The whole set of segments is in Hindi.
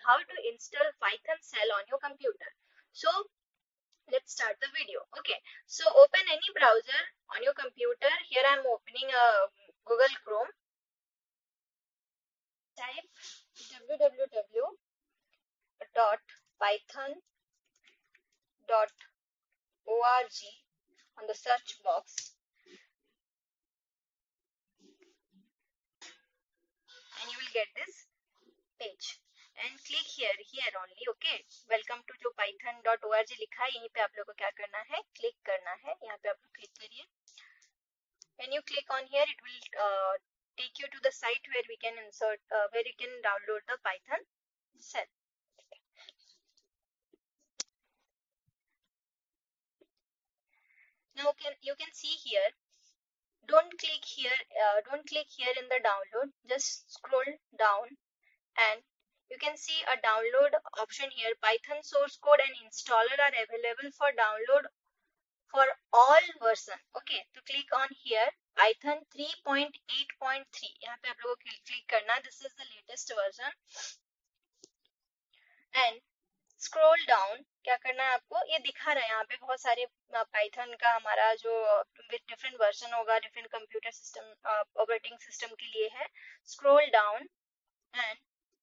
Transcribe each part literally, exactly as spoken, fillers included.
how to install Python shell on your computer. So let's start the video. Okay, so open any browser on your computer. Here I am opening a Google Chrome. Type w w w dot python dot org on the search box and you will get this page. And click here, here only. Okay, welcome to जो python dot org लिखा है, यहीं पे आप लोग को क्या करना है, क्लिक करना है. यहाँ पे आप लोग क्लिक करिए. When you click on here, it will uh, take you to the site where we can insert, uh, where you can download the Python shell. Now can you can see here. Don't click here. Uh, don't click here in the download. Just scroll down and you can see a download option here. Python source code and installer are available for download for all version. Okay, तो click on here. Python three point eight point three. यहाँ पे आप लोगों को click करना. This is the latest version. And scroll down. क्या करना है आपको, ये दिखा रहा है यहाँ पे बहुत सारे पाइथन का हमारा जो डिफरेंट वर्जन होगा, different computer system operating system के लिए है. Scroll down and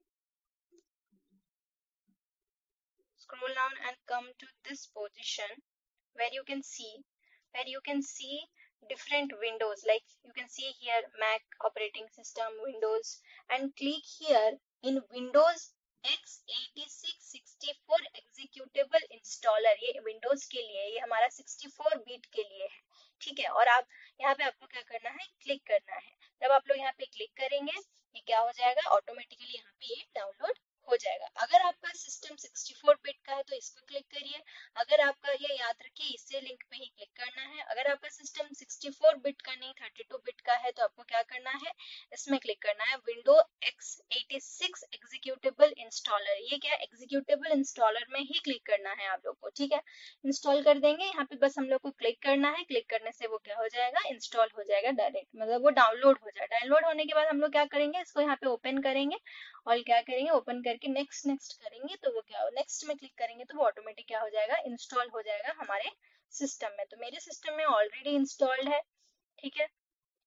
scroll down and come to this position where you can see where you can see different windows, like you can see here Mac operating system, Windows, and click here in Windows x eighty-six sixty-four executable installer. ये Windows के लिए, ये हमारा sixty-four bit के लिए है. ठीक है, और आप यहाँ पे आपको क्या करना है, क्लिक करना है. जब आप लोग यहाँ पे क्लिक करेंगे, ये क्या हो जाएगा, ऑटोमेटिकली यहाँ पे ये डाउनलोड हो जाएगा. अगर आपका सिस्टम sixty-four बिट का है तो इसको क्लिक करिए. अगर आपका, ये याद रखिए, इससे लिंक पे ही क्लिक करना है. अगर आपका सिस्टम sixty-four बिट का नहीं thirty-two बिट का है तो आपको क्या करना है, इसमें क्लिक करना है. Window x eighty-six executable installer, ये क्या, एग्जीक्यूटेबल इंस्टॉलर में ही क्लिक करना है आप लोग को. ठीक है, इंस्टॉल कर देंगे. यहाँ पे बस हम लोग को क्लिक करना है. क्लिक करने से वो क्या हो जाएगा, इंस्टॉल हो जाएगा डायरेक्ट, मतलब वो डाउनलोड हो जाएगा. डाउनलोड होने के बाद हम लोग क्या करेंगे, इसको यहाँ पे ओपन करेंगे और क्या करेंगे, ओपन करके नेक्स्ट नेक्स्ट करेंगे तो वो क्या, नेक्स्ट में क्लिक करेंगे तो वो ऑटोमेटिक क्या हो जाएगा, इंस्टॉल हो जाएगा हमारे सिस्टम में. तो मेरे सिस्टम में ऑलरेडी इंस्टॉल्ड है. ठीक है,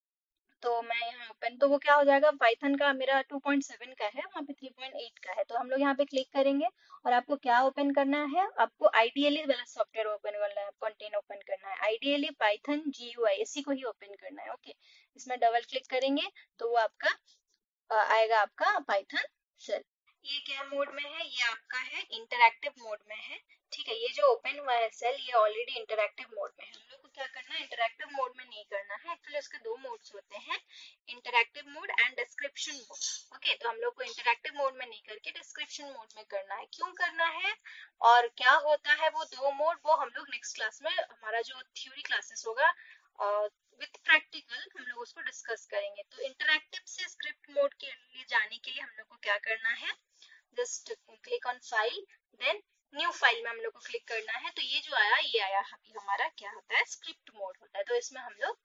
तो मैं यहाँ ओपन, तो वो क्या हो जाएगा, पाइथन का मेरा two point seven का है, वहाँ पे three point eight का है. तो हम लोग यहाँ पे क्लिक करेंगे और आपको क्या ओपन करना है, आपको आइडियली वाला सॉफ्टवेयर ओपन करना है, कंटेन ओपन करना है. Ideally Python G U I, इसी को ही ओपन करना है. ओके, इसमें डबल क्लिक करेंगे तो वो आपका आएगा, आपका पाइथन शेल. ये क्या मोड में है, ये आपका है इंटरैक्टिव मोड में है. ठीक है, ये जो ओपन हुआ है सेल, ये ऑलरेडी इंटरैक्टिव मोड में है. हम लोग को क्या करना है, इंटरैक्टिव मोड में नहीं करना है. एक्चुअली इसके दो मोड्स होते हैं, interactive mode and description mode. Okay, तो हम लोग को इंटरैक्टिव मोड में नहीं करके डिस्क्रिप्शन मोड में करना है. क्यों करना है और क्या होता है वो दो मोड, वो हम लोग नेक्स्ट क्लास में, हमारा जो थ्योरी क्लासेस होगा विथ प्रैक्टिकल, हम लोग उसको डिस्कस करेंगे. तो इंटरैक्टिव से स्क्रिप्ट मोड के लिए जाने के लिए हम लोग को क्या करना है, just click on file, then new file में हम लोग को क्लिक करना है. तो ये जो आया, ये आया अभी हमारा क्या होता है, स्क्रिप्ट मोड होता है. तो इसमें हम लोग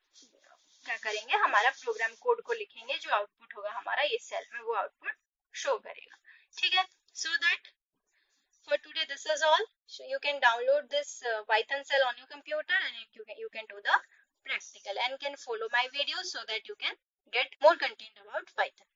क्या करेंगे, हमारा प्रोग्राम कोड को लिखेंगे, जो आउटपुट होगा हमारा ये सेल में वो आउटपुट शो करेगा. ठीक है, so that for today this is all. So you can download this uh, Python shell on your computer and you can, you can do the practical and can follow my videos so that you can get more content about Python.